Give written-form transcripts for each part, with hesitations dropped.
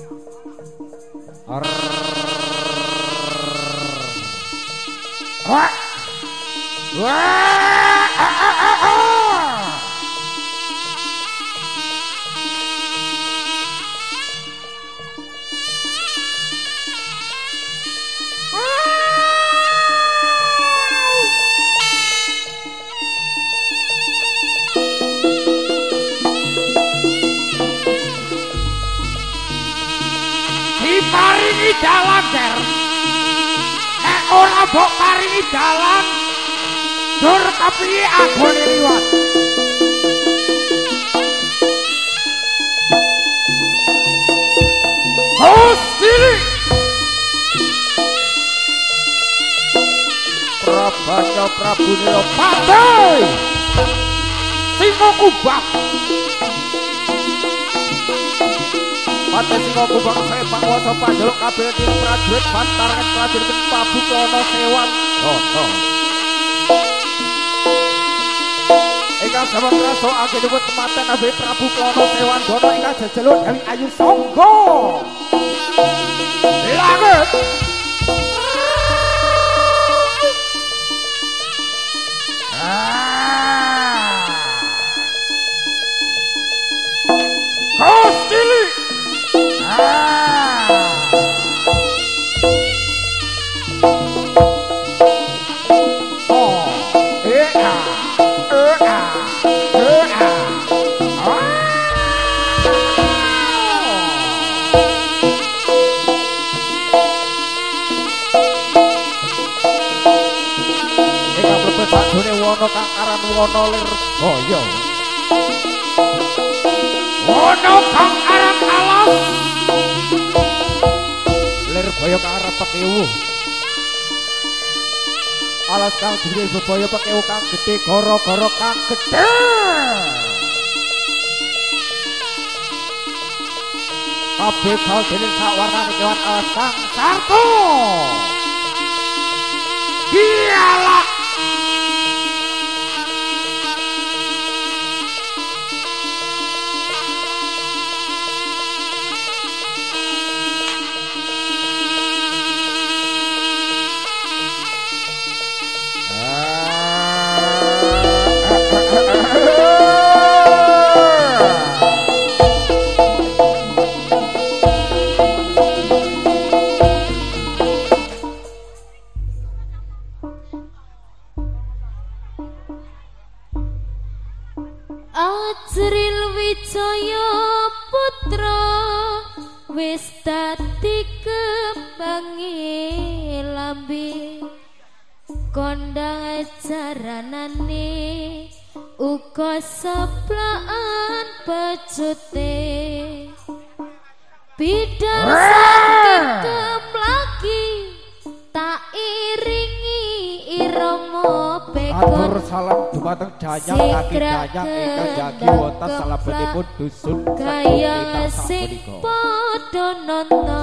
Wah. Diparingi dalan der. Nek ora mbok paringi dalan, dur kepiye agone liwat. Gusti Prabanya Prabu Nilopati Singa Kubang Pati Singa Kubang saya panguwasa panjaluk kabeh tim prajurit bantaran prajurit Prabu Klono Sewan ingkang sampun ngrasa anggenipun kematen Nabi Prabu Klono Sewan Dono ingkang jejeluk Dewi Ayu Sangga langit Gusti Wono kang aran Wono Lirboyo Wono kang aran alas Lirboyo kang aran Pekewu alas kang duwe bebaya Pekewu kang gedhe gara-gara kang gedhe kabeh kal dening sawarnane kewan alas kang sarta dialah Ajril Wijaya putra wis dadi kembange lambe kondang jaranane uga seplaan pecute bidang saking kemlaki tak iringi irama atur salam dumateng danyang kaki danyang ingkang jagi wonten salebetipun dusun kaya sing padha nanta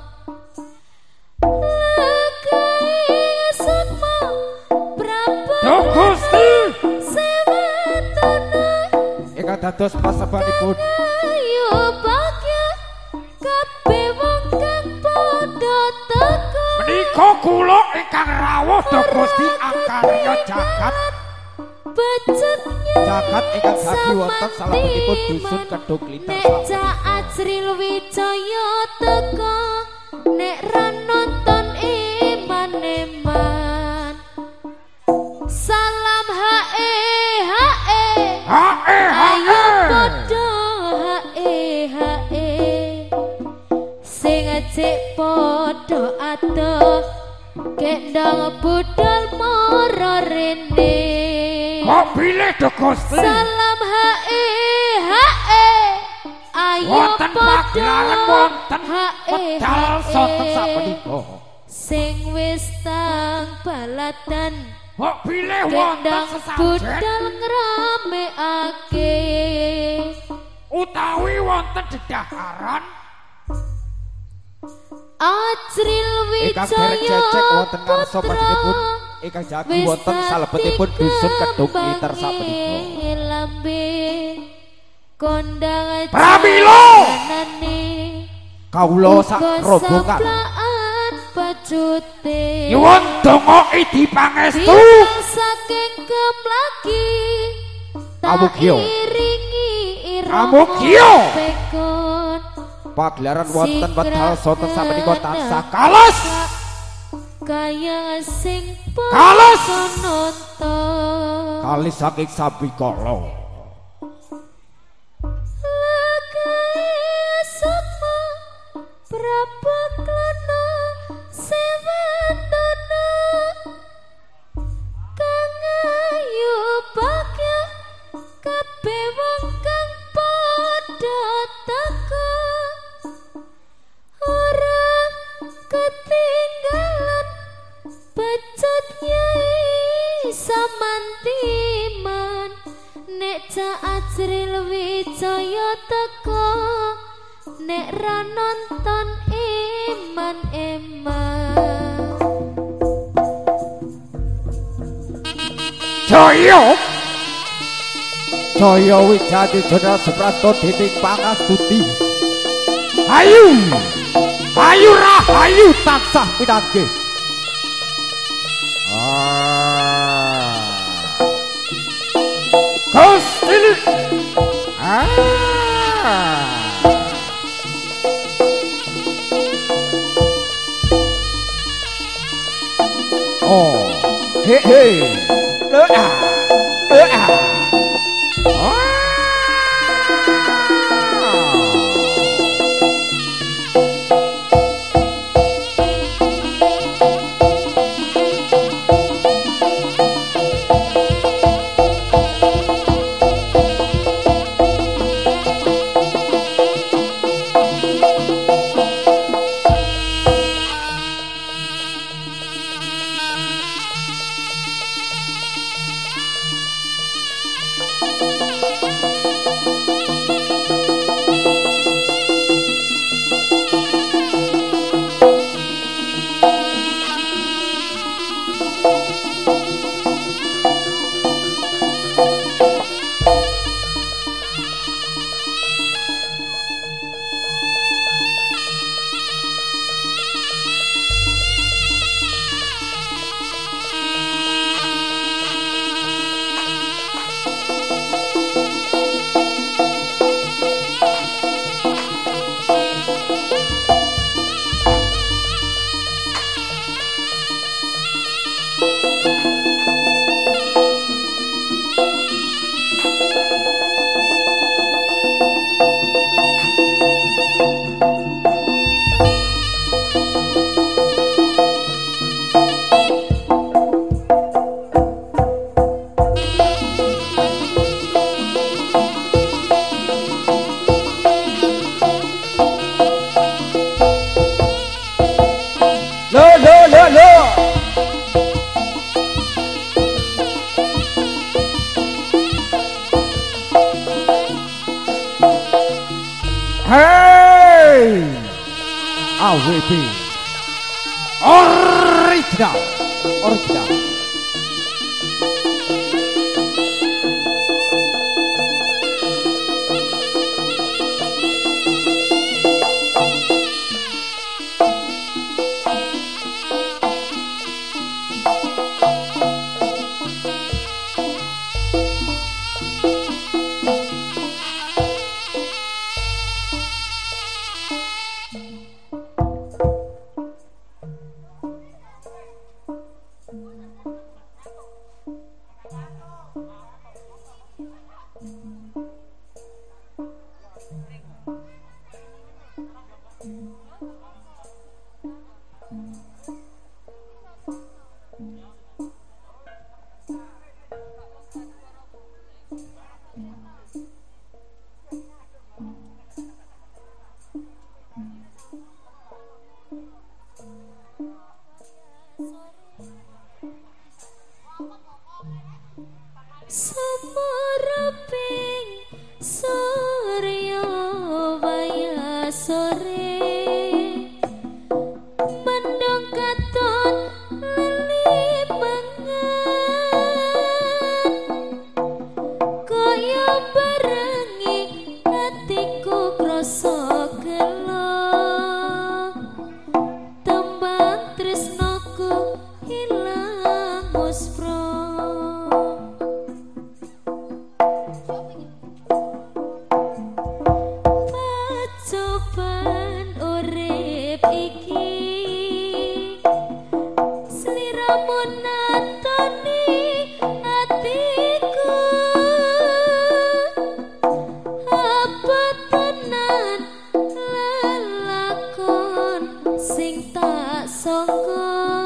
lekai sukma Prabu Gusti sewetana ingkang dados pasebanipun ayo bagya kabeh wong kang padha teka menika kula ingkang rawuh Gusti Akarya jagat becetnya jagat ingkang jagi wonten salebetipun dusun Kedung Lintar nek Ajril Wijaya teka nek ra nonton iman-iman salam hae ayo padha hae sing ajek padha atuh kendang budal mara rene kok bilih Gusti salam hae ayo wonten pagelaran wonten medal sonten sapunika sing wis tang balatan kok bilih wonten budal ngramekake utawi wonten dedaharan Ajril Wijaya wonten ngarsa panjenenganipun ingkang jagi wonten salebetipun dusun Kedung Lintar sapunika lambe kondang pramila kawula sak rombongan pacute nyuwun donga idi pangestu saking kemlaki amugya pagelaran wonten wedal sonten samenika tansah kalos kaya sing kalos nonton kalis saking sabikala Prabaklana sewatana kang ayu bagya kabeh wong kang padha teka ora ketinggalan pecut Nyai Samantiman nek Ajril Wijaya teka nek ra nonton eman-eman Jaya Wijaya Jana Suprasto Dening Pangastuti ayu rahayu tansah pinanggih Gusti oh he Hey, AWB original. sangka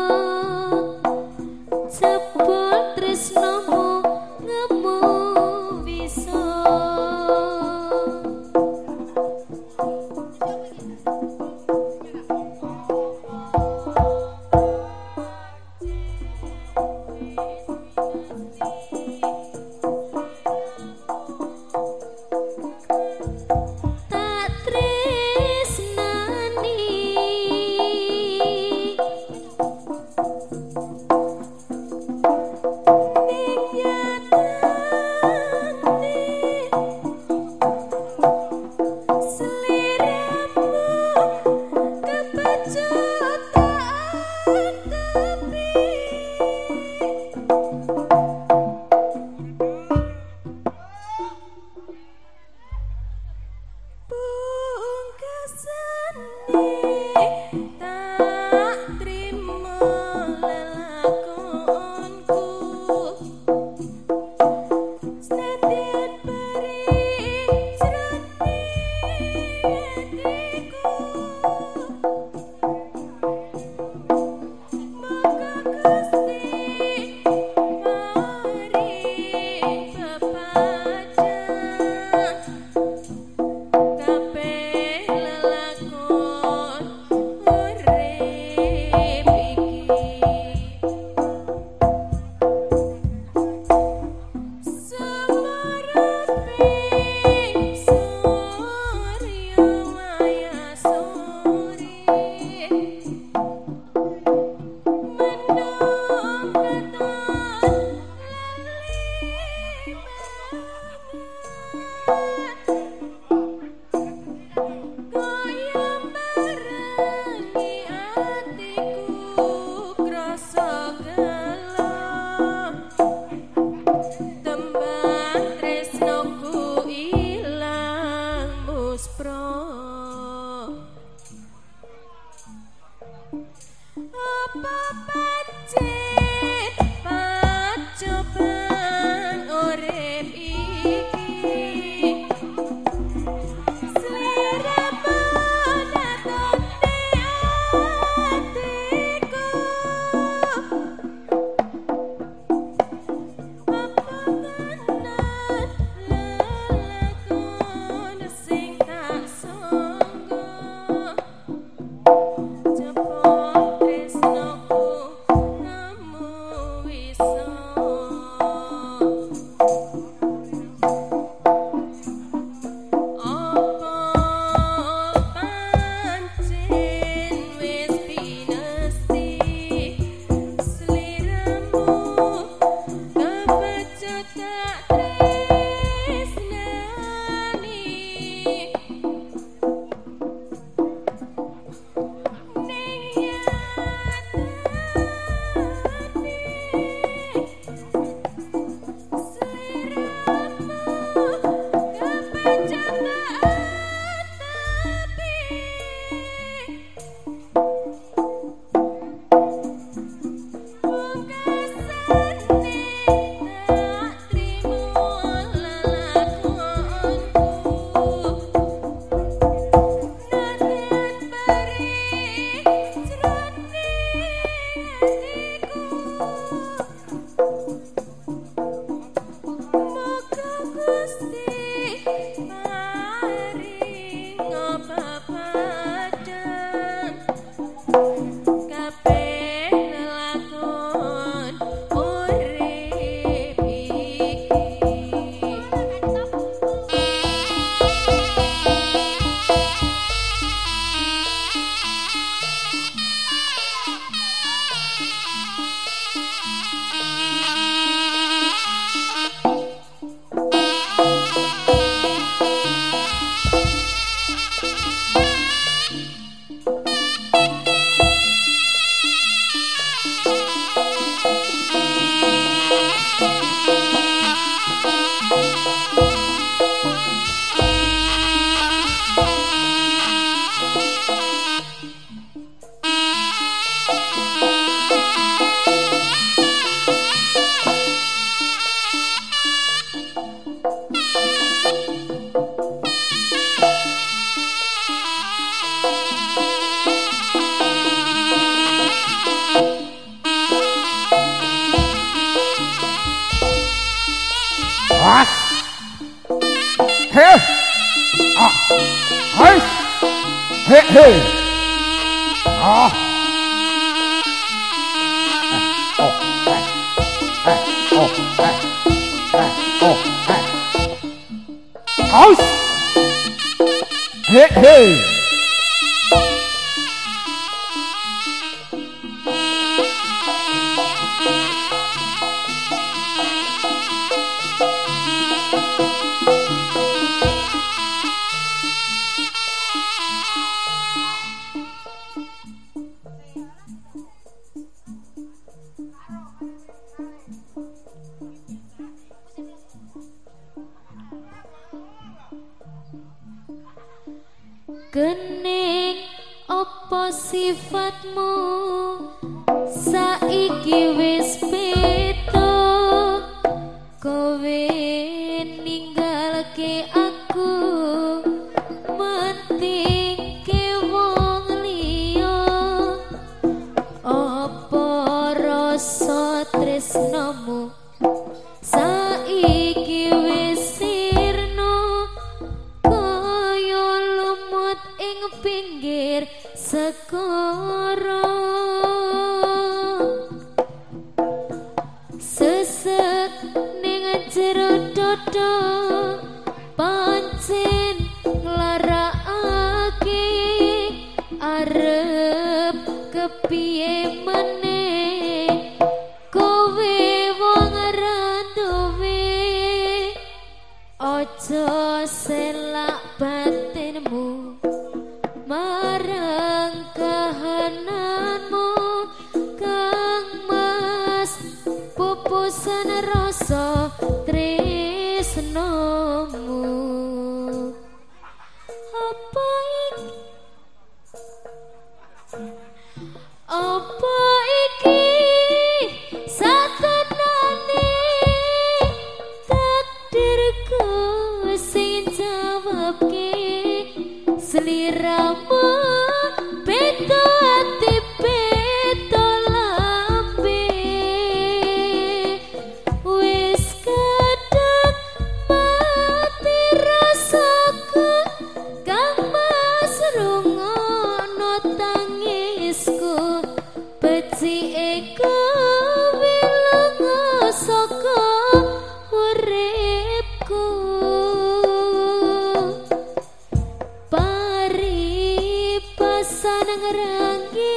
jebul tresnamu ngemu bisa Hei. Oh. Aus. Hei hei. Kening apa sifatmu saiki wis beda kowe ninggalke aku mentingke wong liya apa rasa tresnamu saiki wis sirna kaya lumut ing pinggir segara sesek ning jero dada pancen nglarakake arep kepiye meneh kowe wong randuwe aja selak batinmu marang kahananmu kang mas pupusan rasa tresnamu apa iki satenane takdirku sing jawabke sliramu beda ati beda lambe wis kadang mati rasaku kang mas rungono tangisku becike kowe lunga saka uripku paribasan ngrangi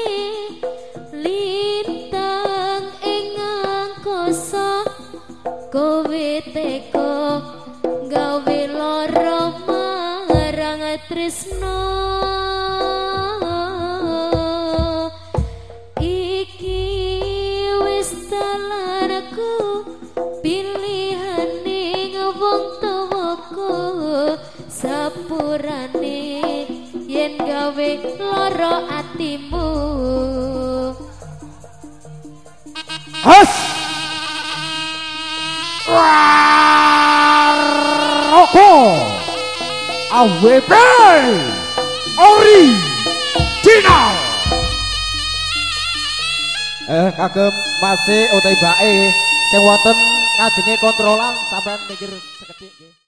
lintang ing angkasa kowe teko gawe lara marang tresna iki wis dalanku pilihan ning wong tuwaku sapurane yen gawe lara atimu Hus. Roko. AWP original. Kagem masih utai bae sing wonten ngajenge kontrolan sampean mikir sekedhik nggih.